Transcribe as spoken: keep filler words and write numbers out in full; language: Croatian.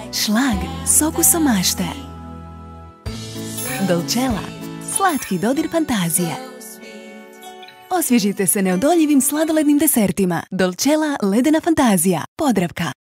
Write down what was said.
Šlag s okusom mašte. Dolcella, slatki dodir fantazije. Osvježite se neodoljivim sladolednim desertima. Dolcella ledena fantazija, Podravka.